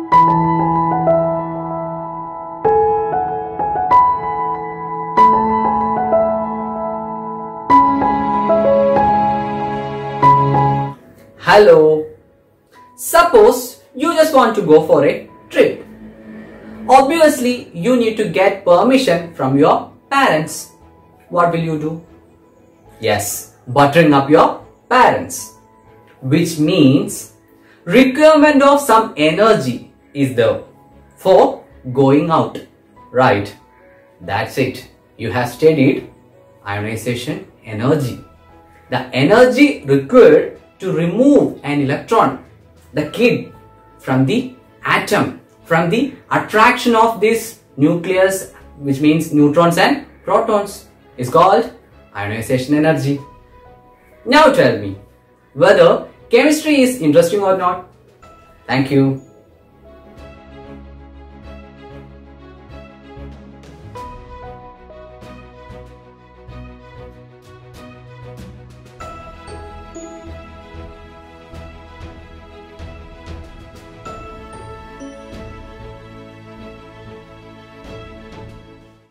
Hello. Suppose you just want to go for a trip. Obviously, you need to get permission from your parents. What will you do? Yes, buttering up your parents. Which means requirement of some energy is there for going out. Right. That's it. You have studied ionization energy. The energy required to remove an electron, the kid, from the atom, from the attraction of this nucleus, which means neutrons and protons, is called ionization energy. Now tell me whether chemistry is interesting or not. Thank you.